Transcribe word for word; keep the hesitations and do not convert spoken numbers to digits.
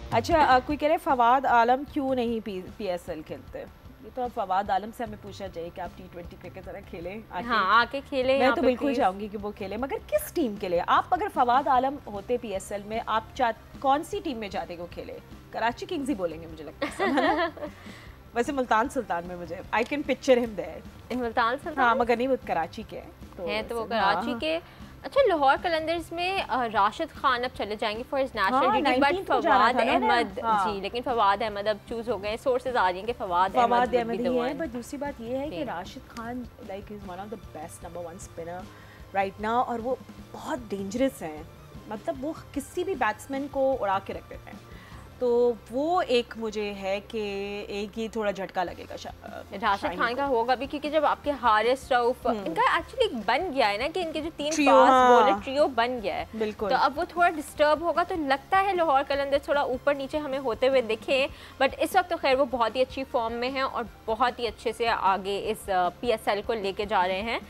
अच्छा, कोई कह रहे फवाद आलम क्यों नहीं पी पीएसएल खेलते? ये तो अब फवाद आलम से हमें पूछना चाहिए कि आप टी ट्वेंटी क्रिकेट तरह खेले आके। हाँ, आके खेले। मैं तो बिल्कुल चाहूंगी कि वो खेले, मगर किस टीम के लिए? आप अगर फवाद आलम होते पीएसएल में, आप चाह कौन सी टीम में चाहते कि वो खेले? कराची किंग्स ही बोलेंगे मुझे लगता है। वैसे मुल्तान सुल्तान में मुझे I can picture him there. Multan Sultan, हाँ, मगर नहीं, वो कराची के तो हैं तो वो कराची के। अच्छा, लाहौर कलंदर्स में राशिद खान अब चले जाएंगे for his national duty, but Fawad Ahmed ji, लेकिन फवाद अहमद अब चूज हो गए। सोर्सेज आ रही हैं कि फवाद फवाद अहमद ही है। बट दूसरी बात ये है कि Rashid Khan like is one of the best number one spinner right now, और वो बहुत डेंजरस हैं। मतलब वो किसी भी बैट्समैन को उड़ा के रख देते हैं। तो वो एक मुझे है कि एक ही थोड़ा झटका लगेगा राशिद खान का होगा भी, क्योंकि जब आपके हारिस रऊफ इनका एक्चुअली बन गया है ना कि इनके जो तीन फास्ट बॉलर ट्रियो बन गया है, बिल्कुल, तो अब वो थोड़ा डिस्टर्ब होगा। तो लगता है लाहौर कलंदर्स थोड़ा ऊपर नीचे हमें होते हुए दिखे, बट इस वक्त तो खैर वो बहुत ही अच्छी फॉर्म में हैं और बहुत ही अच्छे से आगे इस पीएसएल को लेके जा रहे हैं।